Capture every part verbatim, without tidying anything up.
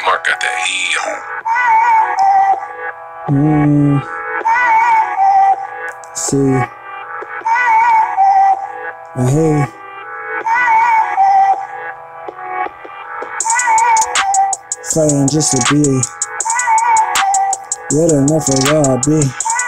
Mark got that heat on. Hmm. See. But hey. Fighting just to be good enough for where I be.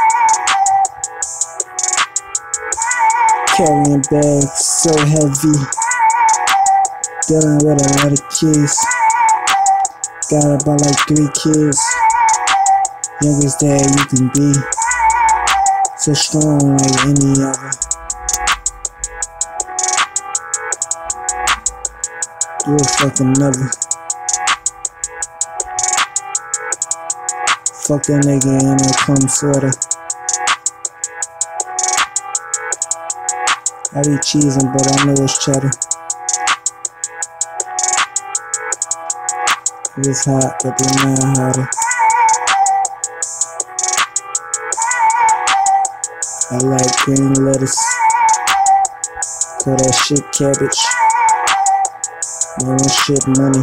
Carrying bags so heavy. Dealing with a lot of kids. Got about like three kids. Youngest dad you can be. So strong like any other. You a fucking mother. Fuck a nigga and I come sorta. I be cheesing, but I know it's cheddar. It's hot, but they not hotter. I like green lettuce. Call that shit cabbage. Man, that shit money.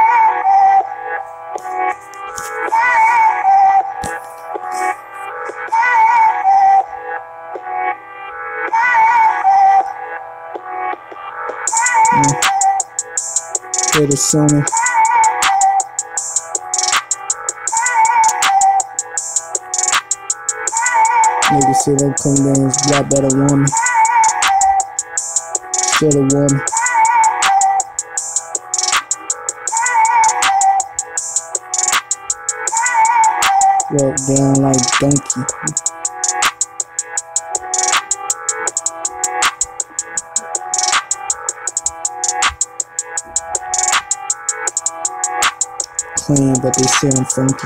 Play the summer. Niggas say they come down and drop better woman. Shoulda woman. Walk down like donkey. Clean, but they say I'm funky.